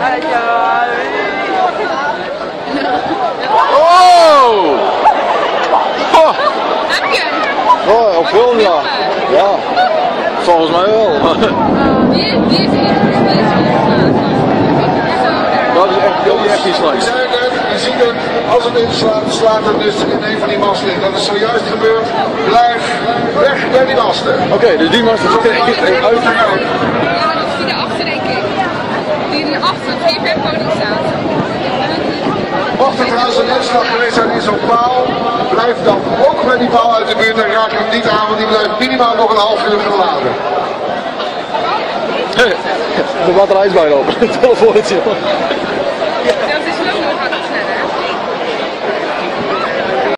Oh! Oh! Heb je? Oh, op film ja. Ja, volgens mij wel. Die heeft niet Dat is echt iets leuks. Je ziet het, als het inslaat, slaat het dus in een van die masten in. Dat is zojuist gebeurd. Blijf weg bij die masten. Oké, dus die masten zitten echt uit. Ja, dat is die erachter denk ik. Die erachter op geen webpodium staat. Mocht er trouwens een inslag geweest zijn in zo'n paal, blijf dan ook bij die paal uit de buurt en raak hem niet aan, want die blijft minimaal nog een half uur geladen. De batterij is bijna op. Het telefoontje. Dat is wel nog wat sneller.